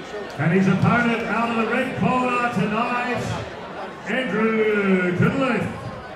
And his opponent out of the red corner tonight, Andrew Cunliffe.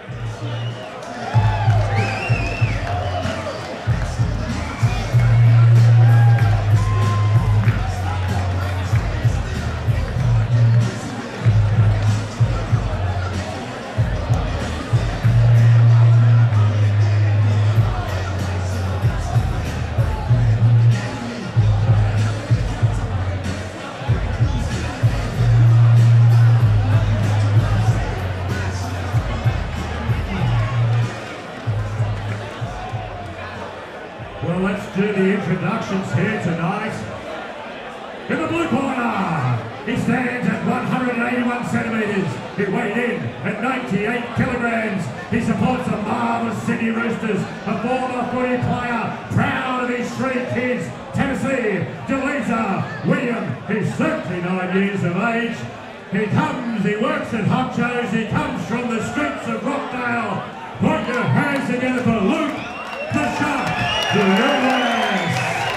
Well, let's do the introductions here tonight. In the blue corner, he stands at 181 centimetres. He weighed in at 98 kilograms. He supports the marvellous Sydney Roosters, a former footy player, proud of his three kids, Tennessee, Delisa, William. He's 39 years of age. He works at Hot Joe's. He comes from the streets of Rockdale. Put your hands together for Luke the Shark. Yes.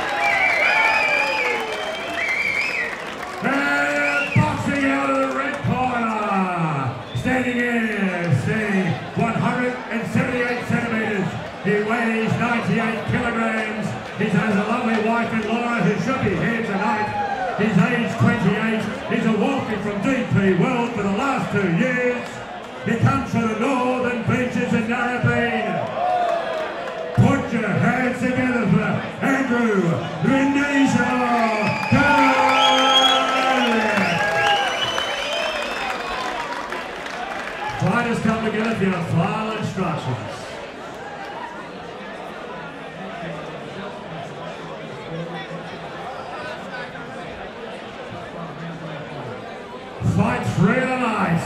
And boxing out of the red corner, standing in, see, 178 centimetres. He weighs 98 kilograms. He has a lovely wife in Laura who should be here tonight. He's aged 28. He's a walking from DP World for the last 2 years. He comes from the northern beaches in Narrabeen. Put your hands together for Andrew Cunliffe. Fighters come together for your final instructions. Fight 3 of the night.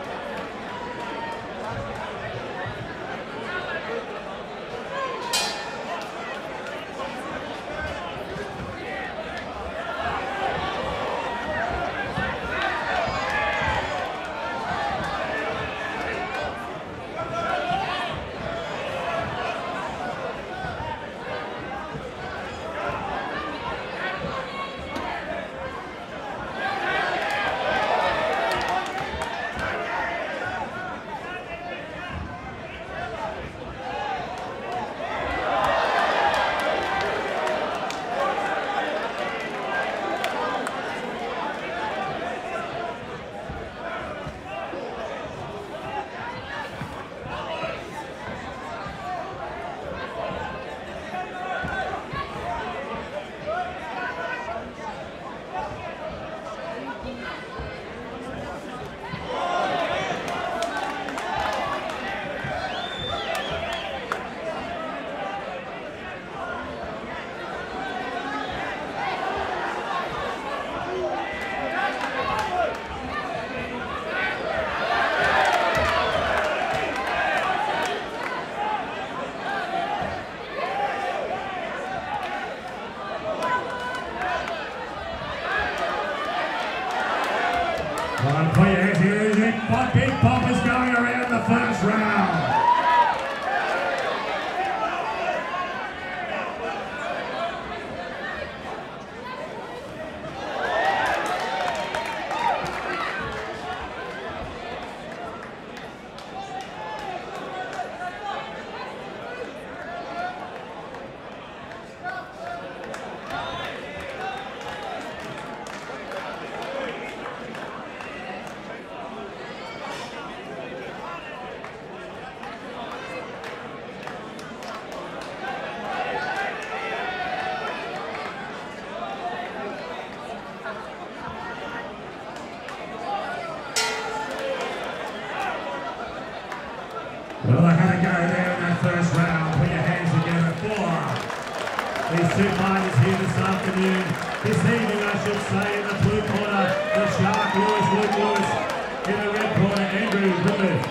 One for you here, big pop is going around the first round. Well, they had a go there in that first round. Put your hands together for these two fighters here this afternoon. This evening, I should say, in the blue corner, the Shark Lewis, Luke Lewis. In the red corner, Andrew Cunliffe.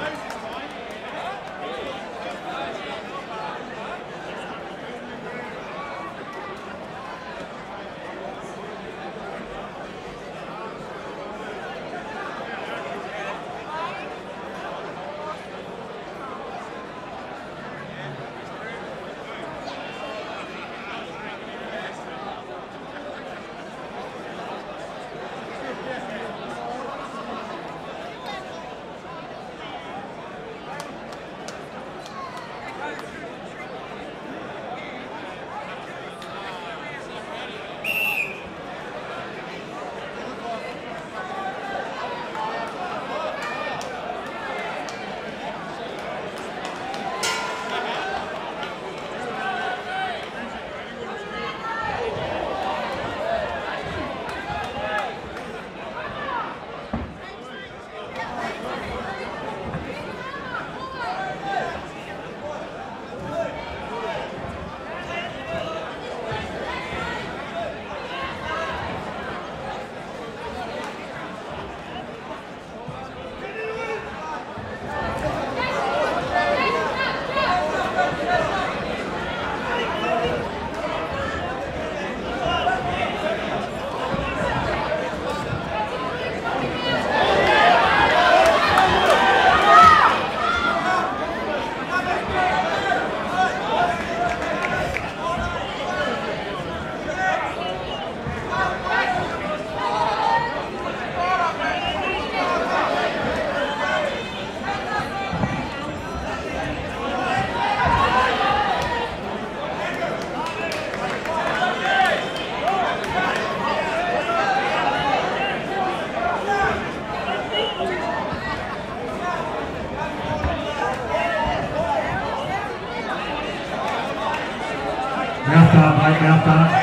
Mouth guard, mate, mouth guard.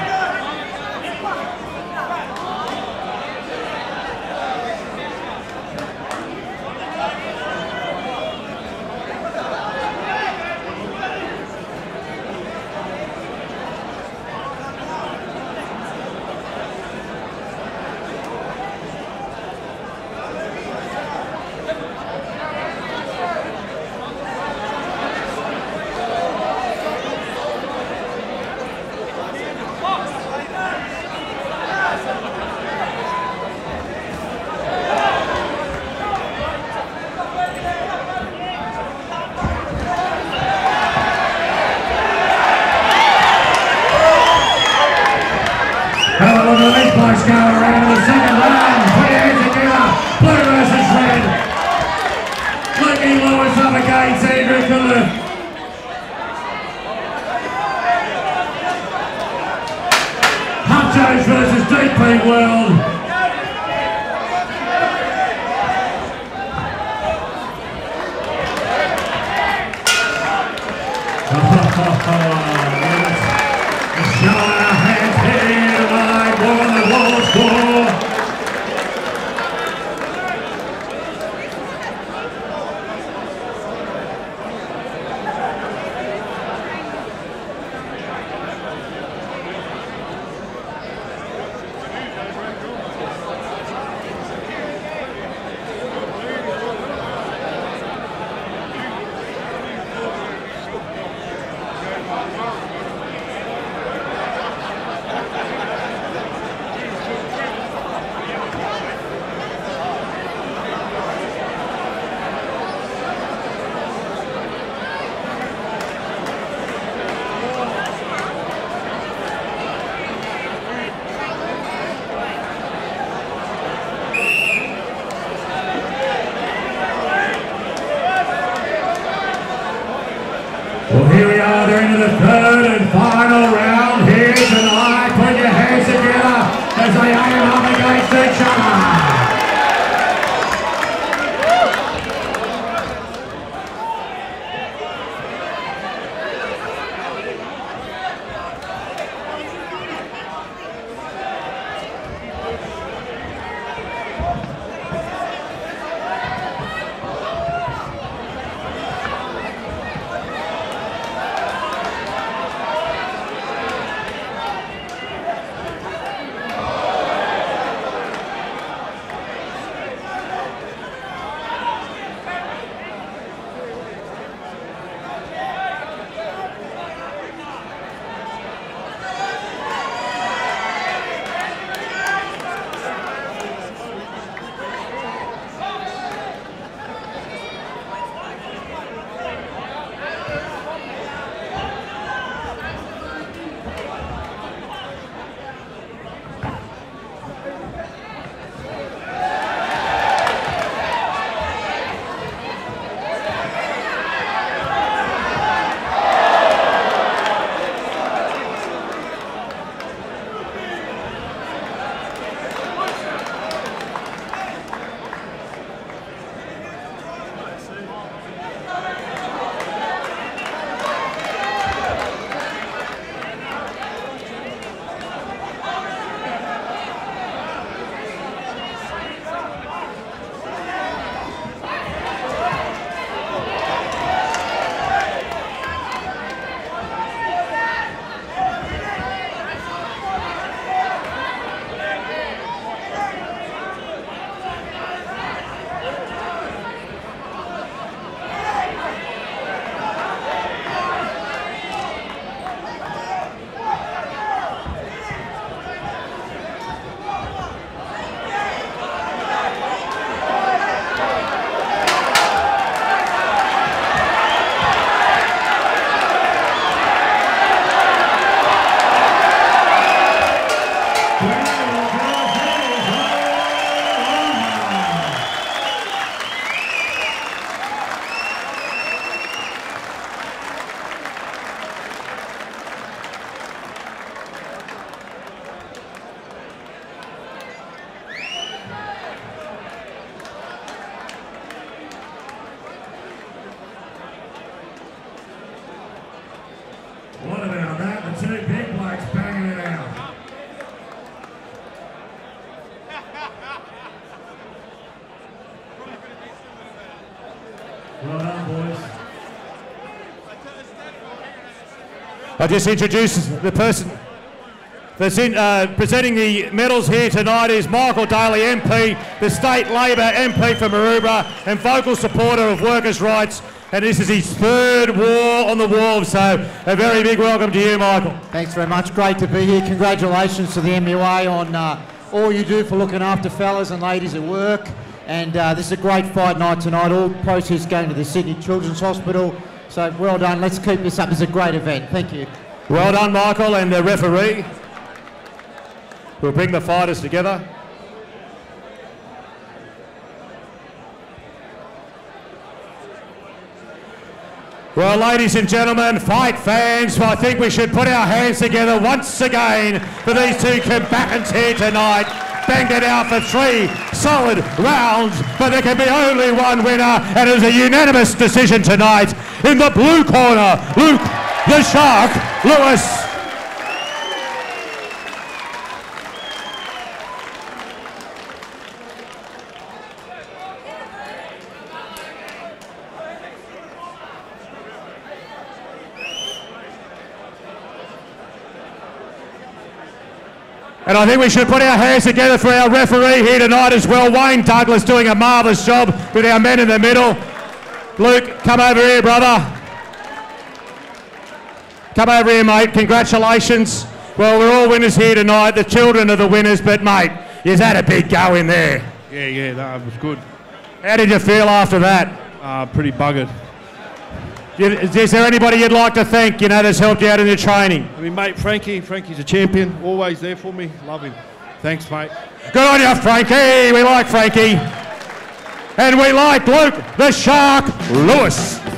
Go around the second round, put your hands together, blue versus red. Looking Lewis up against Andrew Cunliffe. Huff Jones versus DP World. Show our hands here tonight, war the Wharves score. Well, here we are, they're into the third and final round here tonight. Put your hands together as they aim up against each other. Well done, boys. I just introduce the person that's presenting the medals here tonight is Michael Daly MP, the State Labor MP for Maroubra and vocal supporter of workers' rights. And this is his third war on the Wharves, so a very big welcome to you, Michael. Thanks very much. Great to be here. Congratulations to the MUA on all you do for looking after fellas and ladies at work. And this is a great fight night tonight. All proceeds going to the Sydney Children's Hospital. So well done. Let's keep this up. It's a great event. Thank you. Well done, Michael, and the referee. We'll bring the fighters together. Well, ladies and gentlemen, fight fans, I think we should put our hands together once again for these two combatants here tonight. Banged it out for 3 solid rounds, but there can be only one winner, and it was a unanimous decision tonight. In the blue corner, Luke the Shark Lewis. And I think we should put our hands together for our referee here tonight as well. Wayne Douglas doing a marvellous job with our men in the middle. Luke, come over here, brother. Come over here, mate. Congratulations. Well, we're all winners here tonight. The children are the winners, but, mate, you've had a big go in there. Yeah, no, it was good. How did you feel after that? Pretty buggered. Is there anybody you'd like to thank, you know, that's helped you out in your training? I mean, mate, Frankie's a champion, always there for me. Love him. Thanks, mate. Good on you, Frankie. We like Frankie. And we like Luke the Shark Lewis.